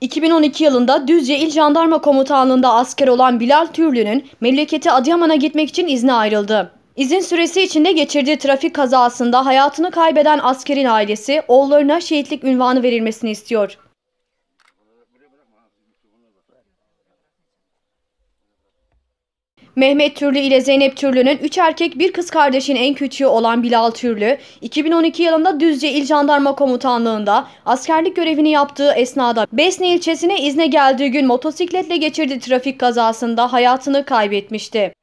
2012 yılında Düzce İl Jandarma Komutanlığı'nda asker olan Bilal Türlü'nün memleketi Adıyaman'a gitmek için izne ayrıldı. İzin süresi içinde geçirdiği trafik kazasında hayatını kaybeden askerin ailesi oğullarına şehitlik unvanı verilmesini istiyor. Mehmet Türlü ile Zeynep Türlü'nün 3 erkek bir kız kardeşin en küçüğü olan Bilal Türlü, 2012 yılında Düzce İl Jandarma Komutanlığı'nda askerlik görevini yaptığı esnada Besni ilçesine izne geldiği gün motosikletle geçirdiği trafik kazasında hayatını kaybetmişti.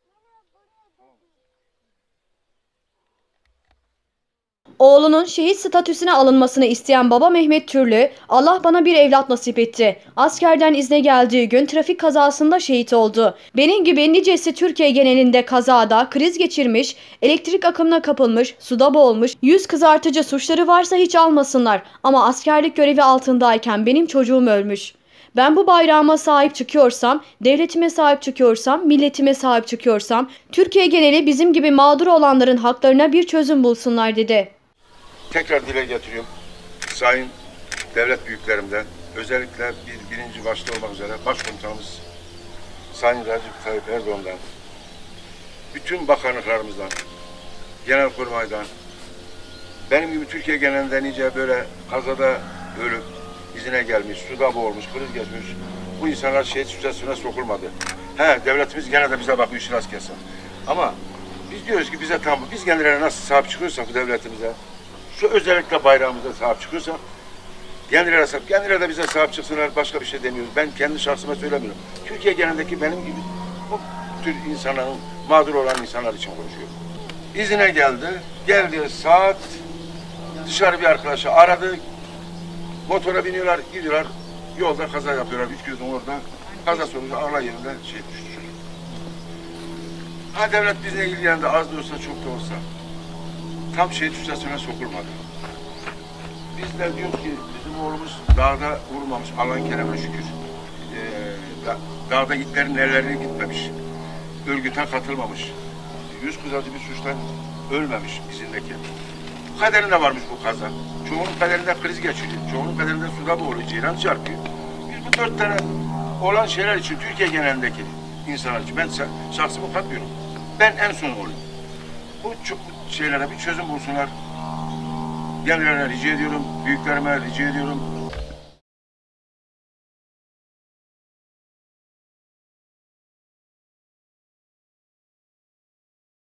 Oğlunun şehit statüsüne alınmasını isteyen baba Mehmet Türlü, "Allah bana bir evlat nasip etti. Askerden izne geldiği gün trafik kazasında şehit oldu. Benim gibi nicesi Türkiye genelinde kazada kriz geçirmiş, elektrik akımına kapılmış, suda boğulmuş, yüz kızartıcı suçları varsa hiç almasınlar. Ama askerlik görevi altındayken benim çocuğum ölmüş. Ben bu bayrağıma sahip çıkıyorsam, devletime sahip çıkıyorsam, milletime sahip çıkıyorsam, Türkiye geneli bizim gibi mağdur olanların haklarına bir çözüm bulsunlar" dedi. Tekrar dile getiriyorum. Sayın devlet büyüklerimden, özellikle birinci başta olmak üzere Başkomutanımız Sayın Recep Tayyip Erdoğan'dan, bütün bakanlıklarımızdan, Genelkurmay'dan, benim gibi Türkiye genelinde nice böyle kazada ölüp, izine gelmiş, suda boğulmuş, kriz geçmiş, bu insanlar şehit süresine sokulmadı. Devletimiz gene de bize bakıyor, işi rast kesin. Ama biz diyoruz ki biz kendilerine nasıl sahip çıkıyorsak bu devletimize, şu özellikle bayrağımıza sahip çıkıyorsak, kendileri de bize sahip çıksınlar, başka bir şey demiyoruz. Ben kendi şahsıma söylemiyorum. Türkiye genelindeki benim gibi bu tür insanların, mağdur olan insanlar için konuşuyorum. İzine geldi saat, dışarı bir arkadaşı aradı, motora biniyorlar, gidiyorlar, yolda kaza yapıyorlar, 3 gün orada, kaza sonucu ağla yerinde düştü çocuk. Devlet bizle ilgilendi, az da olsa çok da olsa, tam şehit süresine sokulmadı. Biz de diyoruz ki bizim oğlumuz dağda vurulmamış, Allah'ın keremine şükür. Dağda itlerin ellerine gitmemiş, örgüte katılmamış, yüz kızartıcı bir suçtan ölmemiş izindeki. Kaderinde varmış bu kaza. Çoğunun kaderinde kriz geçiriyor, çoğunun kaderinde suda boğuluyor, ceylan çarpıyor. Biz bu 4 tane olan şeyler için, Türkiye genelindeki insanlar için, ben şahsımı katmıyorum. Ben en son olayım. Bu şeylere bir çözüm bulsunlar. Kendilerine rica ediyorum, büyüklerime rica ediyorum.